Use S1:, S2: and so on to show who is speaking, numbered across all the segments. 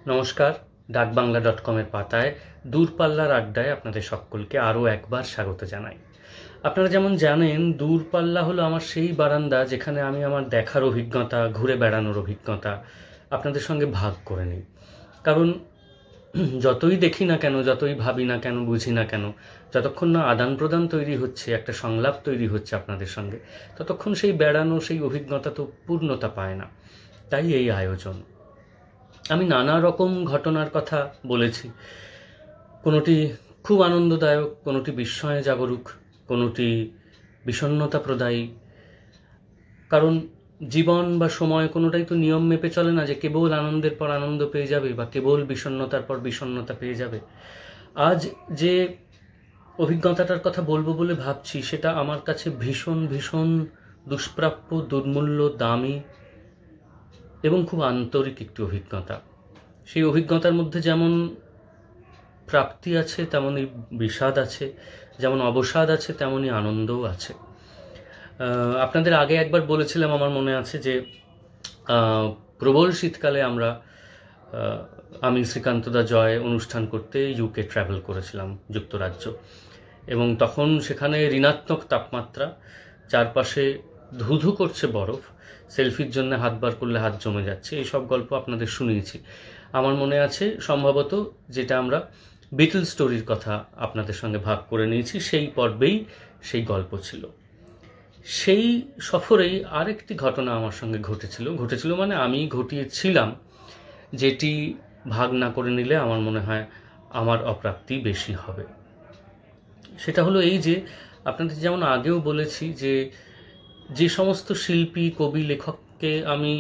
S1: নমস্কার, ডাকবাংলা.com-এর পাতায় দূরপাল্লার আড্ডায় আপনাদের সকলকে আরও একবার স্বাগত জানাই। আপনারা যেমন জানেন, দূরপাল্লা হলো আমার সেই বারান্দা যেখানে আমি আমার দেখার অভিজ্ঞতা, ঘুরে বেড়ানোর অভিজ্ঞতা আপনাদের সঙ্গে ভাগ করে নিই। কারণ যতই দেখি না কেন, যতই ভাবি না কেন, বুঝি না কেন, যতক্ষণ না আদান প্রদান তৈরি হচ্ছে, একটা সংলাপ তৈরি হচ্ছে আপনাদের সঙ্গে, ততক্ষণ সেই বেড়ানো, সেই অভিজ্ঞতা তো পূর্ণতা পায় না। তাই এই আয়োজন। আমি নানা রকম ঘটনার কথা বলেছি, কোনোটি খুব আনন্দদায়ক, কোনোটি বিস্ময়ে জাগরুক, কোনোটি বিষণ্ণতা প্রদায়ী। কারণ জীবন বা সময় কোনোটাই তো নিয়ম মেপে চলে না যে কেবল আনন্দের পর আনন্দ পেয়ে যাবে বা কেবল বিষণ্ণতার পর বিষণ্ণতা পেয়ে যাবে। আজ যে অভিজ্ঞতাটার কথা বলবো বলে ভাবছি, সেটা আমার কাছে ভীষণ ভীষণ দুষ্প্রাপ্য, দুর্মূল্য, দামি এবং খুব আন্তরিক একটি অভিজ্ঞতা। সেই অভিজ্ঞতার মধ্যে যেমন প্রাপ্তি আছে, তেমনই বিষাদ আছে, যেমন অবসাদ আছে, তেমনই আনন্দও আছে। আপনাদের আগে একবার বলেছিলাম, আমার মনে আছে, যে প্রবল শীতকালে আমি শ্রীকান্তদা জয় অনুষ্ঠান করতে ইউকে ট্রাভেল করেছিলাম, যুক্তরাজ্য। এবং তখন সেখানে ঋণাত্মক তাপমাত্রা, চারপাশে ধুধু করছে বরফ, সেলফির জন্য হাত বার করলে হাত জমে যাচ্ছে, এইসব গল্প আপনাদের শুনিয়েছি। আমার মনে আছে সম্ভবত যেটা আমরা বিটল স্টোরির কথা আপনাদের সঙ্গে ভাগ করে নিয়েছি, সেই পর্বেই সেই গল্প ছিল। সেই সফরেই আরেকটি ঘটনা আমার সঙ্গে ঘটেছিল মানে আমি ঘটিয়েছিলাম, যেটি ভাগ না করে নিলে আমার মনে হয় আমার অপ্রাপ্তি বেশি হবে। সেটা হলো এই যে, আপনাদের যেমন আগেও বলেছি যে যে সমস্ত শিল্পী, কবি, লেখককে আমি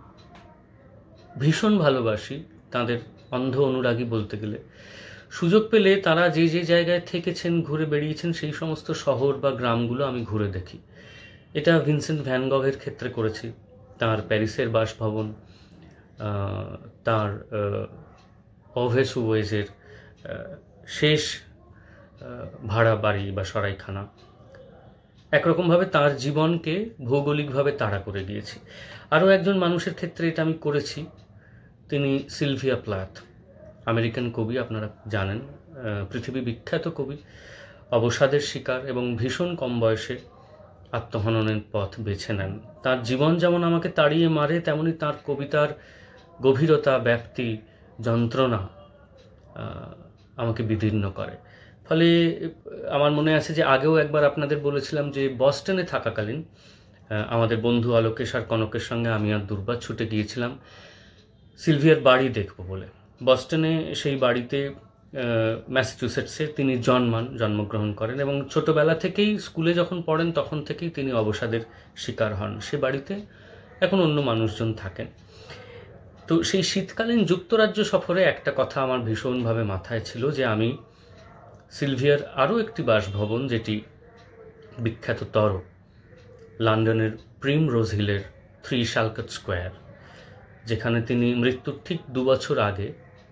S1: ভীষণ ভালোবাসি, তাদের অন্ধ অনুরাগী বলতে গেলে, সুযোগ পেলে তারা যে যে জায়গায় থেকেছেন, ঘুরে বেরিয়েছেন, সেই সমস্ত শহর বা গ্রামগুলো আমি ঘুরে দেখি। এটা ভিনসেন্ট ভ্যান গঘের ক্ষেত্রে করেছি, তার প্যারিসের বাসভবন, তার অভেস উয়েজের শেষ ভাড়া বাড়ি বা সরাইখানা, একরকমভাবে তার জীবনকে ভৌগোলিকভাবে তাড়া করে গিয়েছি। আরও একজন মানুষের ক্ষেত্রে এটা আমি করেছি, তিনি সিলভিয়া প্লাথ, আমেরিকান কবি, আপনারা জানেন, পৃথিবী বিখ্যাত কবি, অবসাদের শিকার এবং ভীষণ কম বয়সে আত্মহননের পথ বেছে নেন। তার জীবন যেমন আমাকে তাড়িয়ে মারে, তেমনি তার কবিতার গভীরতা, ব্যাপ্তি, যন্ত্রণা আমাকে বিদীর্ণ করে। ফলে আমার মনে আছে যে আগেও একবার আপনাদের বলেছিলাম যে বস্টনে থাকাকালীন আমাদের বন্ধু অলোকেশ আর কনকের সঙ্গে আমি আর দুর্বা ছুটে গিয়েছিলাম সিলভিয়ার বাড়ি দেখব বলে। বস্টনে সেই বাড়িতে, ম্যাসাচুসেটসে তিনি জন্মগ্রহণ করেন এবং ছোটবেলা থেকেই, স্কুলে যখন পড়েন তখন থেকেই তিনি অবসাদের শিকার হন। সে বাড়িতে এখন অন্য মানুষজন থাকেন। তো সেই শীতকালীন যুক্তরাজ্য সফরে একটা কথা আমার ভীষণভাবে মাথায় ছিল, যে আমি সিলভিয়ার আরও একটি বাসভবন, যেটি বিখ্যাততর, লন্ডনের প্রিমরোজ হিলের 3 শালকট স্কোয়ার, যেখানে তিনি মৃত্যুর ঠিক 2 বছর আগে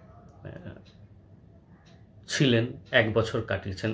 S1: ছিলেন, 1 বছর কাটিয়েছেন,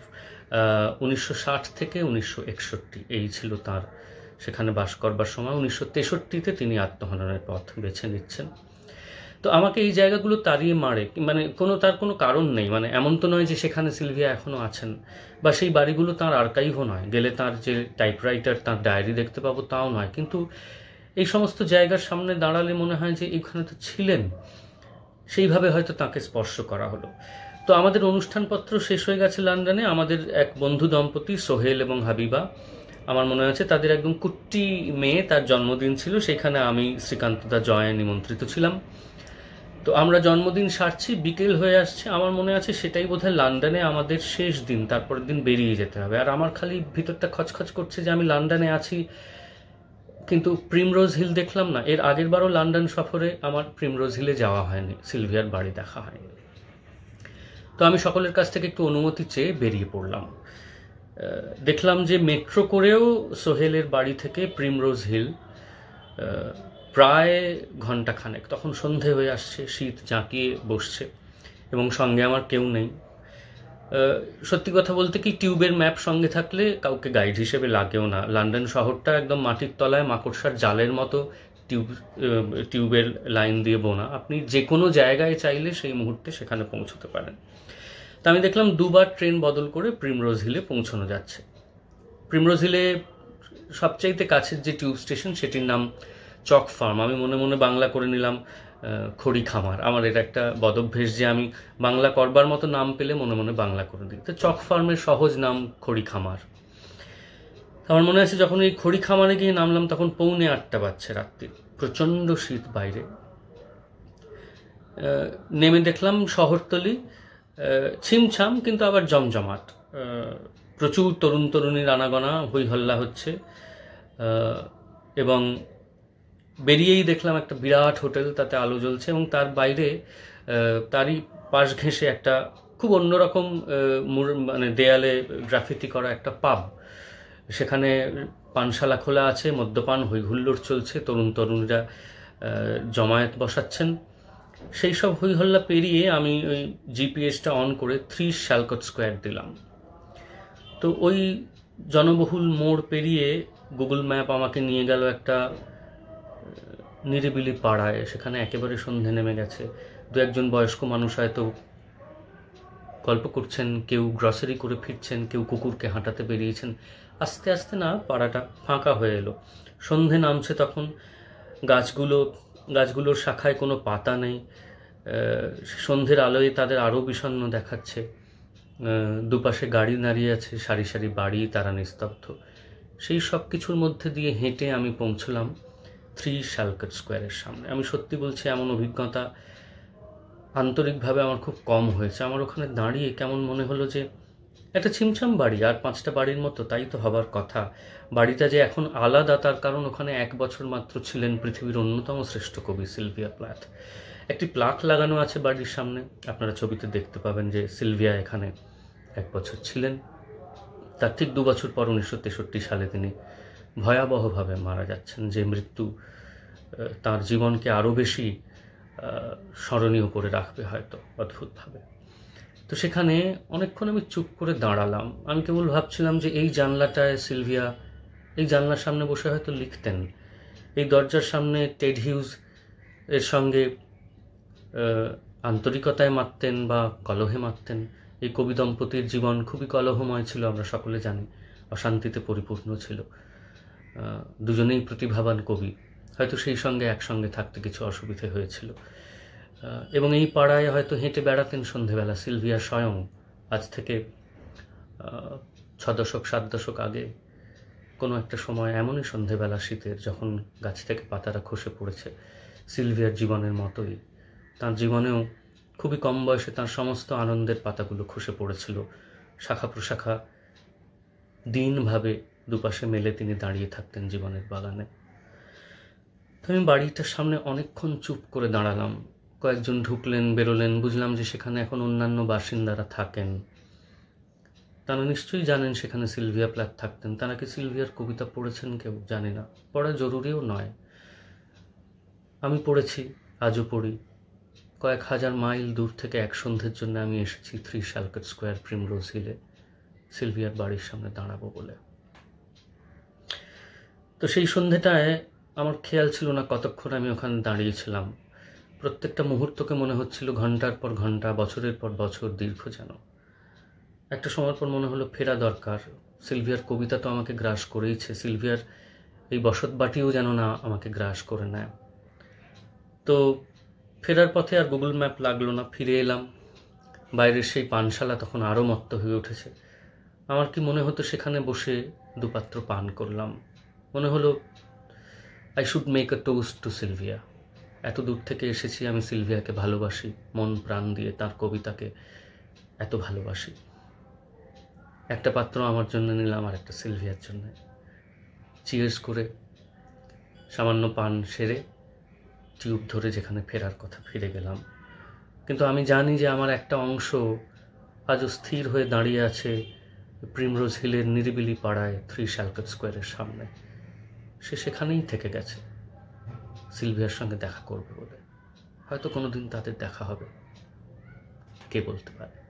S1: 1960 থেকে 1961, এই ছিল তার সেখানে বাস করবার সময়। 1963-তে তিনি আত্মহননের পথ বেছে নিচ্ছেন। তো আমাকে এই জায়গাগুলো তাড়িয়ে মারে, মানে তার কোনো কারণ নেই, মানে এমন তো নয় যে সেখানে সিলভিয়া এখনও আছেন, বা সেই বাড়িগুলো তাঁর আর্কাইভও নয়, গেলে তার যে টাইপরাইটার, তাঁর ডায়েরি দেখতে পাবো তাও নয়, কিন্তু এই সমস্ত জায়গার সামনে দাঁড়ালে মনে হয় যে এখানে তো ছিলেন, সেইভাবে হয়তো তাকে স্পর্শ করা হলো। তো আমাদের অনুষ্ঠানপত্র শেষ হয়ে গেছে লন্ডনে। আমাদের এক বন্ধু দম্পতি, সোহেল এবং হাবিবা, আমার মনে আছে তাদের একদম কুট্টি মেয়ে, তার জন্মদিন ছিল, সেখানে আমি শ্রীকান্তদা জয়ে নিমন্ত্রিত ছিলাম। তো আমরা জন্মদিন সারছি, বিকেল হয়ে আসছে, আমার মনে আছে সেটাই বোধহয় লন্ডনে আমাদের শেষ দিন, তারপরের দিন বেরিয়ে যেতে হবে। আর আমার খালি ভিতরটা খচখচ করছে যে আমি লন্ডনে আছি, কিন্তু প্রিমরোজ হিল দেখলাম না। এর আগের বারও লন্ডন সফরে আমার প্রিমরোজ হিলে যাওয়া হয়নি, সিলভিয়ার বাড়ি দেখা হয়নি। তো আমি সকলের কাছ থেকে একটু অনুমতি চেয়ে বেরিয়ে পড়লাম। দেখলাম যে মেট্রো করেও সোহেলের বাড়ি থেকে প্রিমরোজ হিল প্রায় ঘণ্টাখানেক, তখন সন্ধে হয়ে আসছে, শীত জাঁকিয়ে বসছে এবং সঙ্গে আমার কেউ নেই। সত্যি কথা বলতে কি, টিউবের ম্যাপ সঙ্গে থাকলে কাউকে গাইড হিসেবে লাগেও না। লন্ডন শহরটা একদম মাটির তলায় মাকড়সার জালের মতো টিউবের লাইন দিয়ে বোনা, আপনি যে কোনো জায়গায় চাইলে সেই মুহূর্তে সেখানে পৌঁছতে পারেন। তা আমি দেখলাম দুবার ট্রেন বদল করে প্রিমরোজ হিলে পৌঁছানো যাচ্ছে। প্রিমরোজ হিলে সবচাইতে কাছের যে টিউব স্টেশন সেটির নাম চক ফার্ম। আমি মনে মনে বাংলা করে নিলাম খড়ি খামার। আমার এটা একটা বদভ্যেস যে আমি বাংলা করবার মতো নাম পেলে মনে মনে বাংলা করে দিই। তো চক ফার্মের সহজ নাম খড়ি খামার। আমার মনে আছে যখন এই খড়ি খামারে গিয়ে নামলাম তখন 7:45 বাজছে রাত্রি, প্রচণ্ড শীত বাইরে। নেমে দেখলাম শহরতলি ছিমছাম কিন্তু আবার জমজমাট, প্রচুর তরুণ তরুণীর আনাগোনা, হই হল্লা হচ্ছে। এবং বেরিয়েই দেখলাম একটা বিরাট হোটেল, তাতে আলো জ্বলছে এবং তার বাইরে তারই পাশ ঘেঁষে একটা খুব অন্যরকম মানে দেয়ালে গ্রাফিতি করা একটা পাব। সেখানে পানশালা খোলা আছে, মদ্যপান হইহুল্লোড় চলছে, তরুণ তরুণীরা জমায়েত বসাচ্ছেন। সেই সব হইহল্লা পেরিয়ে আমি ওই জিপিএসটা অন করে 3 শ্যালকট স্কোয়ার দিলাম। তো ওই জনবহুল মোড় পেরিয়ে গুগল ম্যাপ আমাকে নিয়ে গেল একটা নিরিবিলি পাড়ায়। সেখানে একেবারে সন্ধে নেমে গেছে। দু একজন বয়স্ক মানুষ হয়তো গল্প করছেন, কেউ গ্রসারি করে ফিরছেন, কেউ কুকুরকে হাঁটাতে বেরিয়েছেন। আস্তে আস্তে না পাড়াটা ফাঁকা হয়ে এলো। সন্ধে নামছে তখন। গাছগুলোর শাখায় কোনো পাতা নেই। সন্ধ্যের আলোয় তাদের আরও বিষণ্ণ দেখাচ্ছে। দুপাশে গাড়ি দাঁড়িয়ে আছে, সারি সারি বাড়ি, তারা নিস্তব্ধ। সেই সব কিছুর মধ্যে দিয়ে হেঁটে আমি পৌঁছলাম 3 শ্যালকট স্কোয়ারের সামনে। আমি সত্যি বলছি, এমন অভিজ্ঞতা আন্তরিকভাবে আমার খুব কম হয়েছে। আমার ওখানে দাঁড়িয়ে কেমন মনে হলো যে একটা ছিমছাম বাড়ি, আর 5টা বাড়ির মতো, তাই তো হবার কথা। বাড়িটা যে এখন আলাদা তার কারণ ওখানে 1 বছর মাত্র ছিলেন পৃথিবীর অন্যতম শ্রেষ্ঠ কবি সিলভিয়া প্লাথ। একটি প্লাক লাগানো আছে বাড়ির সামনে, আপনারা ছবিতে দেখতে পাবেন যে সিলভিয়া এখানে 1 বছর ছিলেন। তার ঠিক 2 বছর পর 1963 সালে তিনি ভয়াবহভাবে মারা যাচ্ছেন, যে মৃত্যু তার জীবনকে আরও বেশি স্মরণীয় করে রাখবে হয়তো অদ্ভুতভাবে। তো সেখানে অনেকক্ষণ আমি চুপ করে দাঁড়ালাম। আমি কেবল ভাবছিলাম যে এই জানলাটায় সিলভিয়া এই জানলার সামনে বসে হয়তো লিখতেন, এই দরজার সামনে টেড হিউজ এর সঙ্গে আন্তরিকতায় মারতেন বা কলহে মারতেন। এই কবি দম্পতির জীবন খুবই কলহময় ছিল, আমরা সকলে জানি, অশান্তিতে পরিপূর্ণ ছিল। দুজনেই প্রতিভাবান কবি, হয়তো সেই সঙ্গে একসঙ্গে থাকতে কিছু অসুবিধে হয়েছিল। এবং এই পাড়ায় হয়তো হেঁটে বেড়াতেন সন্ধেবেলা সিলভিয়া স্বয়ং। আজ থেকে 6 দশক 7 দশক আগে কোনো একটা সময় এমনই সন্ধেবেলা শীতের, যখন গাছ থেকে পাতারা খসে পড়েছে, সিলভিয়ার জীবনের মতোই তার জীবনেও খুবই কম বয়সে তার সমস্ত আনন্দের পাতাগুলো খসে পড়েছিল। শাখা প্রশাখা দিনভাবে দুপাশে মেলে তিনি দাঁড়িয়ে থাকতেন জীবনের বাগানে। তো আমি বাড়িটার সামনে অনেকক্ষণ চুপ করে দাঁড়ালাম। কয়েকজন ঢুকলেন বেরোলেন, বুঝলাম যে সেখানে এখন অন্যান্য বাসিন্দারা থাকেন। তারা নিশ্চয়ই জানেন সেখানে সিলভিয়া প্লাথ থাকতেন। তারা কি সিলভিয়ার কবিতা পড়েছেন কেউ জানি না, পড়া জরুরিও নয়। আমি পড়েছি, আজও পড়ি। কয়েক হাজার মাইল দূর থেকে এক সন্ধ্যের জন্য আমি এসেছি 3 শ্যালকট স্কোয়ার প্রিমরোজ হিলে, সিলভিয়ার বাড়ির সামনে দাঁড়াবো বলে। তো সেই সন্ধ্যেটায় আমার খেয়াল ছিল না কতক্ষণ আমি ওখানে দাঁড়িয়েছিলাম। প্রত্যেকটা মুহূর্তকে মনে হচ্ছিল ঘন্টার পর ঘন্টা, বছরের পর বছর দীর্ঘ যেন। একটা সময় পর মনে হলো ফেরা দরকার। সিলভিয়ার কবিতা তো আমাকে গ্রাস করেইছে, সিলভিয়ার এই বসতবাটিও যেন না আমাকে গ্রাস করে নেয়। তো ফেরার পথে আর গুগল ম্যাপ লাগলো না, ফিরে এলাম। বাইরের সেই পানশালা তখন আরও মত্ত হয়ে উঠেছে। আমার কি মনে হতো সেখানে বসে 2 পাত্র পান করলাম। মনে হলো I should make a toast to Sylvia. এত দূর থেকে এসেছি, আমি সিলভিয়াকে ভালোবাসি, মন প্রাণ দিয়ে তার কবিতাকে এত ভালোবাসি। একটা পাত্র আমার জন্য নিলাম আর একটা সিলভিয়ার জন্য। চিয়ার্স করে সামান্য পান সেরে টিউব ধরে যেখানে ফেরার কথা ফিরে গেলাম। কিন্তু আমি জানি যে আমার একটা অংশ আজও স্থির হয়ে দাঁড়িয়ে আছে প্রিমরোজ হিলের নিরিবিলি পাড়ায় 3 শ্যালকট স্কোয়ারের সামনে। সে সেখানেই থেকে গেছে সিলভিয়ার সঙ্গে দেখা করবে বলে। হয়তো কোনোদিন তাদের দেখা হবে, কে বলতে পারে।